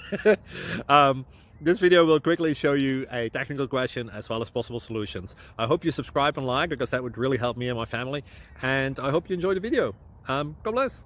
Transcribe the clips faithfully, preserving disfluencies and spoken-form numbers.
um, this video will quickly show you a technical question as well as possible solutions. I hope you subscribe and like, because that would really help me and my family. And I hope you enjoy the video. Um, God bless.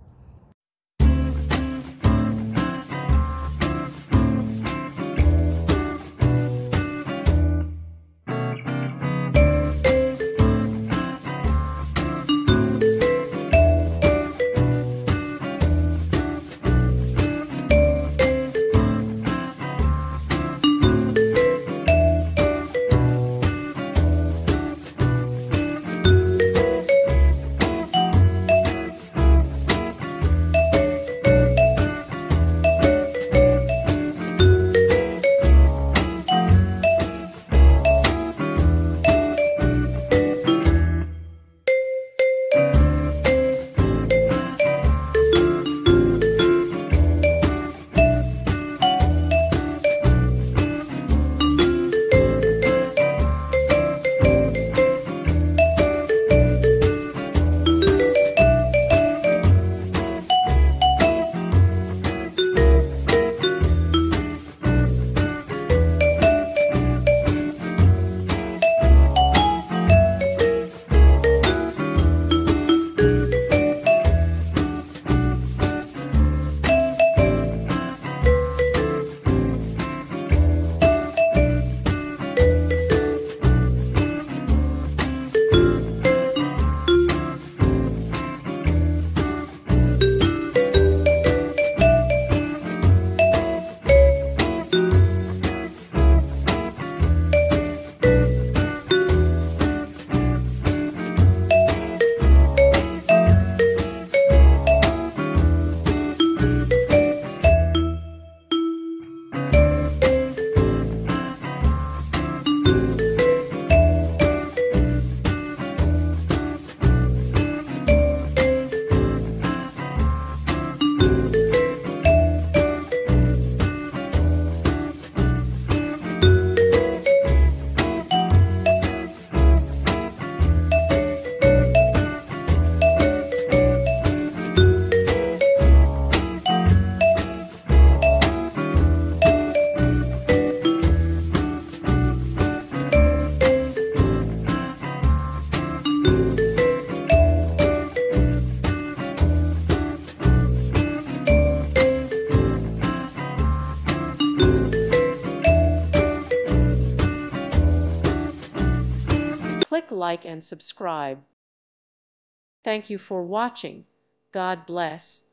Click like and subscribe. Thank you for watching. God bless.